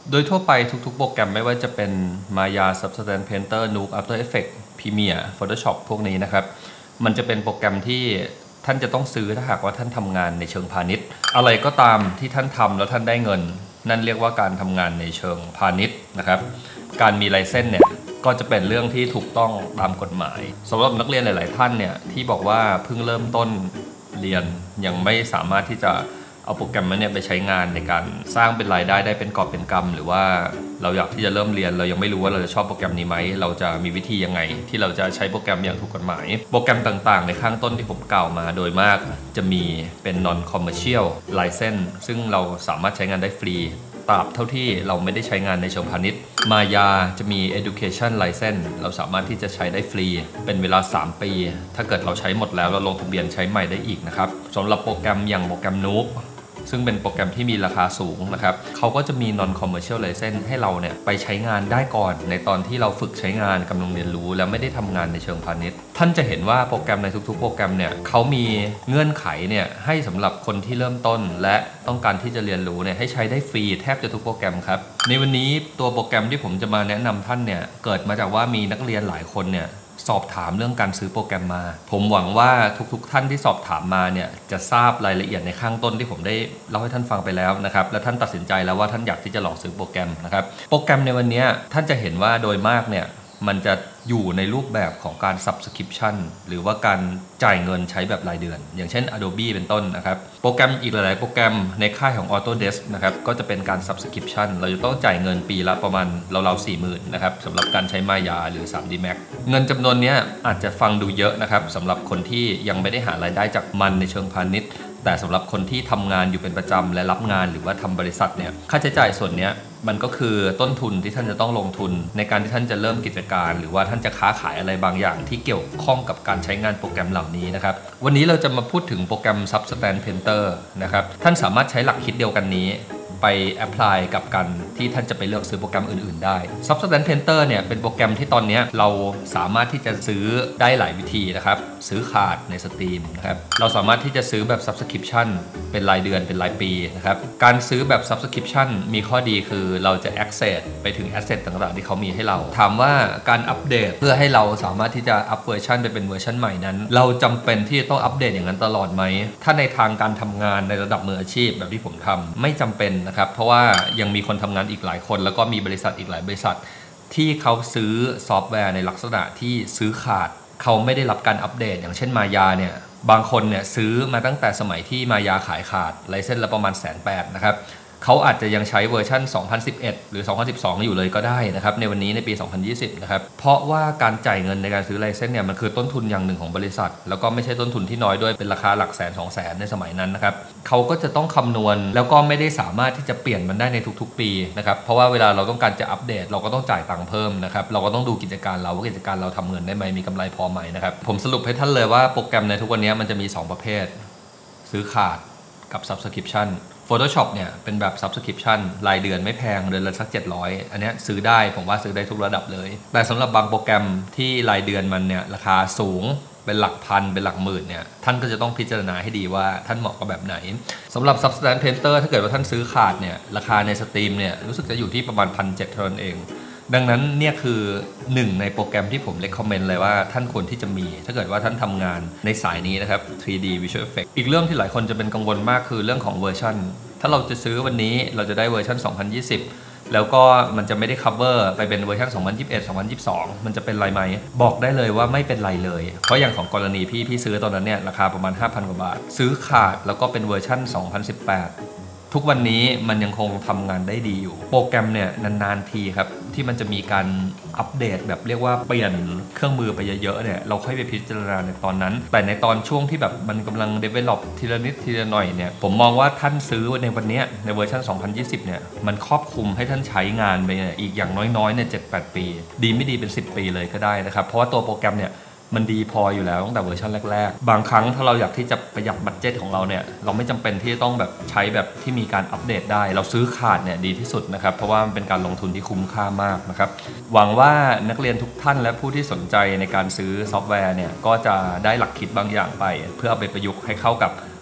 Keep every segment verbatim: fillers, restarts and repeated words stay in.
โดยทั่วไปทุกๆโปรแกรมไม่ว่าจะเป็น Maya Substance Painter Nuke After Effects Premiere Photoshop พวกนี้นะครับมันจะเป็นโปรแกรมที่ท่านจะต้องซื้อถ้าหากว่าท่านทำงานในเชิงพาณิชย์อะไรก็ตามที่ท่านทำแล้วท่านได้เงินนั่นเรียกว่าการทำงานในเชิงพาณิชย์นะครับการมีไลเซนส์เนี่ยก็จะเป็นเรื่องที่ถูกต้องตามกฎหมายสำหรับนักเรียนหลายๆท่านเนี่ยที่บอกว่าเพิ่งเริ่มต้นเรียนยังไม่สามารถที่จะเอาโปรแกรมนั้นเนี่ยไปใช้งานในการสร้างเป็นรายได้ได้เป็นกอบเป็นกำหรือว่าเราอยากที่จะเริ่มเรียนเรายังไม่รู้ว่าเราจะชอบโปรแกรมนี้ไหมเราจะมีวิธียังไงที่เราจะใช้โปรแกรมอย่างถูกกฎหมายโปรแกรมต่างๆในข้างต้นที่ผมกล่าวมาโดยมากจะมีเป็น non commercial license ซึ่งเราสามารถใช้งานได้ฟรีตราบเท่าที่เราไม่ได้ใช้งานในเชิงพาณิชย์มายาจะมี education license เราสามารถที่จะใช้ได้ฟรีเป็นเวลาสามปีถ้าเกิดเราใช้หมดแล้วเราลงทะเบียนใช้ใหม่ได้อีกนะครับสำหรับโปรแกรมอย่างโปรแกรม Nukeซึ่งเป็นโปรแกรมที่มีราคาสูงนะครับเขาก็จะมี non commercial license ให้เราเนี่ยไปใช้งานได้ก่อนในตอนที่เราฝึกใช้งานกำลังเรียนรู้แล้วไม่ได้ทำงานในเชิงพาณิชย์ท่านจะเห็นว่าโปรแกรมในทุกๆโปรแกรมเนี่ยเขามีเงื่อนไขเนี่ยให้สำหรับคนที่เริ่มต้นและต้องการที่จะเรียนรู้เนี่ยให้ใช้ได้ฟรีแทบจะทุกโปรแกรมครับในวันนี้ตัวโปรแกรมที่ผมจะมาแนะนำท่านเนี่ยเกิดมาจากว่ามีนักเรียนหลายคนเนี่ยสอบถามเรื่องการซื้อโปรแกรมมาผมหวังว่าทุกๆท่านที่สอบถามมาเนี่ยจะทราบรายละเอียดในข้างต้นที่ผมได้เล่าให้ท่านฟังไปแล้วนะครับและท่านตัดสินใจแล้วว่าท่านอยากที่จะลองซื้อโปรแกรมนะครับโปรแกรมในวันนี้ท่านจะเห็นว่าโดยมากเนี่ยมันจะอยู่ในรูปแบบของการ subscription หรือว่าการจ่ายเงินใช้แบบรายเดือนอย่างเช่น Adobe เป็นต้นนะครับโปรแกรมอีกหลายๆโปรแกรมในค่ายของ Autodesk นะครับก็จะเป็นการ subscription เราจะต้องจ่ายเงินปีละประมาณราวๆ สี่หมื่น นะครับสำหรับการใช้ Maya หรือ ทรีดี Max เงินจำนวนนี้อาจจะฟังดูเยอะนะครับสำหรับคนที่ยังไม่ได้หารายได้จากมันในเชิงพาณิชย์แต่สำหรับคนที่ทำงานอยู่เป็นประจำและรับงานหรือว่าทำบริษัทเนี่ยค่าใช้จ่ายส่วนนี้มันก็คือต้นทุนที่ท่านจะต้องลงทุนในการที่ท่านจะเริ่มกิจการหรือว่าท่านจะค้าขายอะไรบางอย่างที่เกี่ยวข้องกับการใช้งานโปรแกรมเหล่านี้นะครับวันนี้เราจะมาพูดถึงโปรแกรม Substance Painter นะครับท่านสามารถใช้หลักคิดเดียวกันนี้ไปแอพพลายกับการที่ท่านจะไปเลือกซื้อโปรแกรมอื่นๆได้ Substance Painter เนี่ยเป็นโปรแกรมที่ตอนนี้เราสามารถที่จะซื้อได้หลายวิธีนะครับซื้อขาดในสตรีมนะครับเราสามารถที่จะซื้อแบบ Subscription เป็นรายเดือนเป็นรายปีนะครับการซื้อแบบ Subscription มีข้อดีคือเราจะ access ไปถึง asset ต่างๆที่เขามีให้เราถามว่าการอัปเดตเพื่อให้เราสามารถที่จะอัปเวอร์ชันไปเป็นเวอร์ชันใหม่นั้นเราจำเป็นที่จะต้องอัปเดตอย่างนั้นตลอดไหมถ้าในทางการทำงานในระดับมืออาชีพแบบที่ผมทำไม่จำเป็นนะครับเพราะว่ายังมีคนทำงานอีกหลายคนแล้วก็มีบริษัทอีกหลายบริษัทที่เขาซื้อซอฟต์แวร์ในลักษณะที่ซื้อขาดเขาไม่ได้รับการอัปเดตอย่างเช่นมายาเนี่ยบางคนเนี่ยซื้อมาตั้งแต่สมัยที่มายาขายขาดไลเซนส์ละประมาณแสนแปดนะครับเขาอาจจะยังใช้เวอร์ชันสองพันสิบเอ็ดหรือสองพันสิบสองอยู่เลยก็ได้นะครับในวันนี้ในปีสองพันยี่สิบนะครับเพราะว่าการจ่ายเงินในการซื้อไลเซนส์เนี่ยมันคือต้นทุนอย่างหนึ่งของบริษัทแล้วก็ไม่ใช่ต้นทุนที่น้อยด้วยเป็นราคาหลักแสนสองแสนในสมัยนั้นนะครับเขาก็จะต้องคำนวณแล้วก็ไม่ได้สามารถที่จะเปลี่ยนมันได้ในทุกๆปีนะครับเพราะว่าเวลาเราต้องการจะอัปเดตเราก็ต้องจ่ายตังค์เพิ่มนะครับเราก็ต้องดูกิจการเราว่ากิจการเราทำเงินได้ไหมมีกำไรพอไหมนะครับผมสรุปให้ท่านเลยว่าโปรแกรมในทุกวันนี้มันจะมีสองประเภทซื้อขาดกับ Subscription Photoshop เนี่ยเป็นแบบ Subscription รายเดือนไม่แพงเดือนละสักเจ็ดร้อยอันนี้ซื้อได้ผมว่าซื้อได้ทุกระดับเลยแต่สำหรับบางโปรแกรมที่รายเดือนมันเนี่ยราคาสูงเป็นหลักพันเป็นหลักหมื่นเนี่ยท่านก็จะต้องพิจารณาให้ดีว่าท่านเหมาะกับแบบไหนสำหรับ Substance Painter ถ้าเกิดว่าท่านซื้อขาดเนี่ยราคาในสตรีมเนี่ยรู้สึกจะอยู่ที่ประมาณ หนึ่งพันเจ็ดร้อย เท่านั้นเองดังนั้นเนี่ยคือหนึ่งในโปรแกรมที่ผม recommend เลยว่าท่านควรที่จะมีถ้าเกิดว่าท่านทำงานในสายนี้นะครับ ทรีดี Visual Effects อีกเรื่องที่หลายคนจะเป็นกังวลมากคือเรื่องของเวอร์ชันถ้าเราจะซื้อวันนี้เราจะได้เวอร์ชันสองพันยี่สิบแล้วก็มันจะไม่ได้ cover ไปเป็นเวอร์ชันสองพันยี่สิบเอ็ด สองพันยี่สิบสองมันจะเป็นไรไหมบอกได้เลยว่าไม่เป็นไรเลยเพราะอย่างของกรณีพี่พี่ซื้อตอนนั้นเนี่ยราคาประมาณ ห้าพัน กว่าบาทซื้อขาดแล้วก็เป็นเวอร์ชันสองพันสิบแปดทุกวันนี้มันยังคงทำงานได้ดีอยู่โปรแกรมเนี่ยนานๆทีครับที่มันจะมีการอัปเดตแบบเรียกว่าเปลี่ยนเครื่องมือไปเยอะๆเนี่ยเราค่อยไปพิจารณาในตอนนั้นแต่ในตอนช่วงที่แบบมันกำลัง develop ทีละนิดทีละหน่อยเนี่ยผมมองว่าท่านซื้อในวันนี้ในเวอร์ชันสองพันยี่สิบเนี่ยมันครอบคลุมให้ท่านใช้งานไปเนี่ยอีกอย่างน้อยๆเนี่ย เจ็ดแปด ปีดีไม่ดีเป็นสิบปีเลยก็ได้นะครับเพราะว่าตัวโปรแกรมเนี่ยมันดีพออยู่แล้วตั้งแต่เวอร์ชันแรกๆบางครั้งถ้าเราอยากที่จะประหยัดบัดเจ็ตของเราเนี่ยเราไม่จำเป็นที่จะต้องแบบใช้แบบที่มีการอัปเดตได้เราซื้อขาดเนี่ยดีที่สุดนะครับเพราะว่ามันเป็นการลงทุนที่คุ้มค่ามากนะครับหวังว่านักเรียนทุกท่านและผู้ที่สนใจในการซื้อซอฟต์แวร์เนี่ยก็จะได้หลักคิดบางอย่างไปเพื่อเอาไปประยุกต์ให้เข้ากับ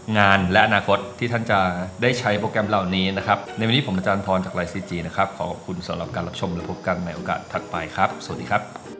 งานและอนาคตที่ท่านจะได้ใช้โปรแกรมเหล่านี้นะครับในวันนี้ผมอาจารย์พรจากไลฟ์ซีจีนะครับขอขอบคุณสำหรับการรับชมและพบกันในโอกาสถัดไปครับสวัสดีครับ